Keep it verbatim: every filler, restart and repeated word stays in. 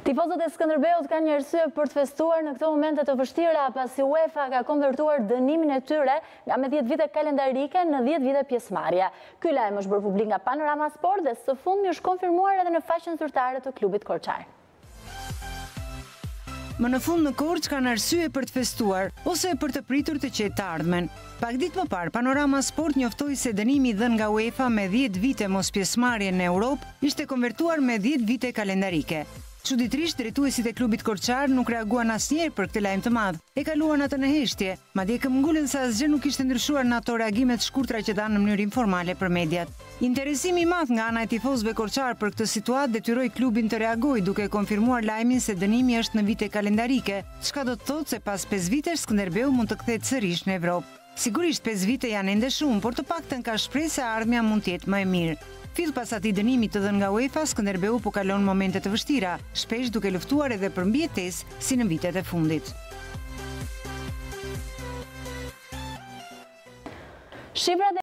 Tifozët e Skënderbeut kanë një arsye për të festuar në këto momente të vështira pasi UEFA ka konvertuar dënimin e tyre nga me dhjetë vite kalendarike në dhjetë vite pjesëmarrje. Ky lajm është bërë publik nga Panorama Sport dhe së fundmi është konfirmuar edhe në faqen zyrtare të klubit Korçar. Më në fund në Korçë kanë arsye për të festuar ose për të pritur të qetë të ardhmen. Pak ditë më parë, Panorama Sport njoftoi se dënimi dhënë nga UEFA me dhjetë vite mos pjesëmarrje në Europë ishte konvertuar me dhjetë vite kalendarike. Çuditërisht, drejtuesit e klubit Korçar nuk reaguan asnjëherë për këtë lajm të madh. E kaluan atë në heshtje, madje këmbgulen se asgjë nuk ishte ndryshuar në ato reagimet shkurtra që dhanë në mënyrë informale për mediat. Interesimi i madh nga ana e tifozëve Korçar për këtë situatë detyroi klubin të reagojë duke konfirmuar lajmin se dënimi është në vite kalendarike, çka do të thotë se pas pesë vitesh Skënderbeu mund të kthehet sërish në Evropë. Sigurisht pesë vite janë ende shumë, por të paktën ka shpresë se ardhmja mund të jetë më e mirë. Fill pas atij dënimit të dhënë nga UEFA, Skënderbeu po kalon momente të vështira, shpesh duke luftuar edhe për mbijetesë si në vitet e fundit. Shifrat